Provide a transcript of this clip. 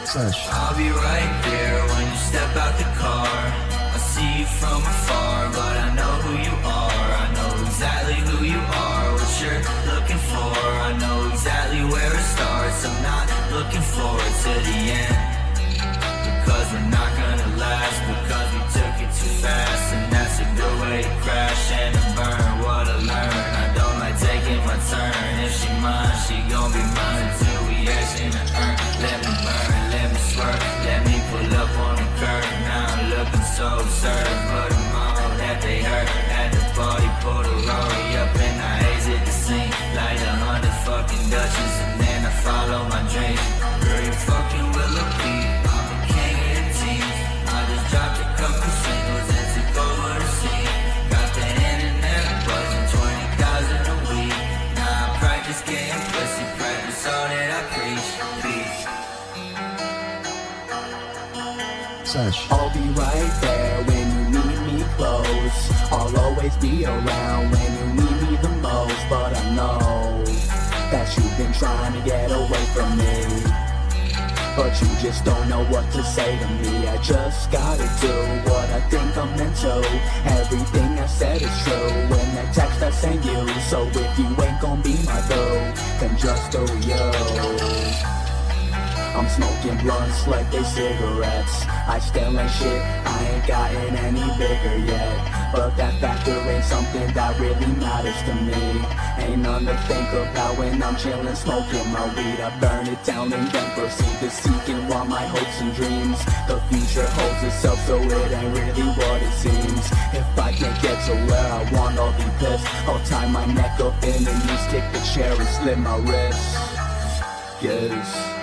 I'll be right there when you step out the car. I see you from afar, but I know who you are. I know exactly who you are, what you're looking for. I know exactly where it starts. I'm not looking forward to the end, because we're not gonna last, because we took it too fast. And that's a good way to crash and to burn what I learned. I don't like taking my turn. If she mine, she gon' be mine until we action to earn. Let me burn, let me swerve, let me pull up on the curb. Now I'm looking so absurd, but I'm all that they heard. At the party, pull the Rory up and I exit the scene like 100 fucking Dutchess, and then I follow my dreams. Girl, you fucking with a peep. I'm the king of the team. I just dropped a couple singles and took over the scene. Got the internet buzzing, 20,000 a week. Now I practice getting pussy, practice all that I preach. Peace. I'll be right there when you need me close. I'll always be around when you need me the most. But I know that you've been trying to get away from me, but you just don't know what to say to me. I just gotta do what I think I'm meant to. Everything I said is true in that text I sent you. So if you ain't gon' be my boo, then just do you. I'm smoking blunts like they cigarettes. I still ain't shit, I ain't gotten any bigger yet. But that factor ain't something that really matters to me. Ain't none to think about when I'm chillin', smoking my weed. I burn it down and then proceed to seeking while my hopes and dreams. The future holds itself, so it ain't really what it seems. If I can't get to where I want, I'll be pissed. I'll tie my neck up in a noose, kick the chair and slit my wrist. Yes.